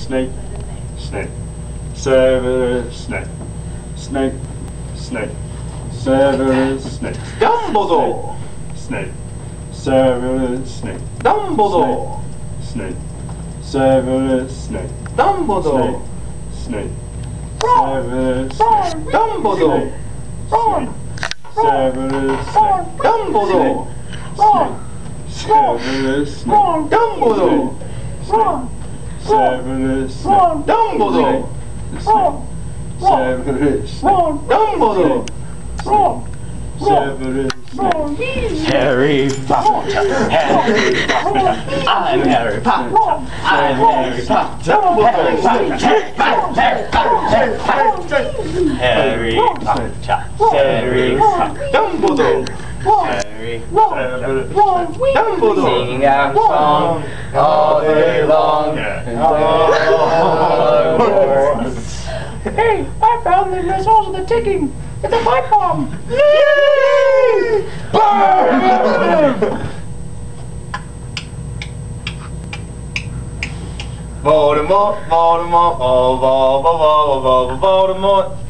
Snape, Snape, Severus Snape, Snape, Snape, Severus Snape, Dumbledore, Snape, Severus Snape, Dumbledore, Snape, Severus Snape, Dumbledore, Snape, Ron, Severus Snape, Dumbledore, Ron, Severus Snape, Dumbledore, Ron, Severus Snape, Dumbledore, Ron, Severus Snape, Dumbledore, Severus Snape, Dumbledore, Severus Snape, Harry Potter, Harry Potter, I'm Harry Potter, I'm Harry Potter, Harry Potter, Harry Potter, Harry Potter, Dumbledore, Harry Potter, Dumbledore, singing our song all day long. Hey, I found the missiles of the ticking. It's a pipe bomb. Yay! Voldemort, Voldemort, oh, Voldemort.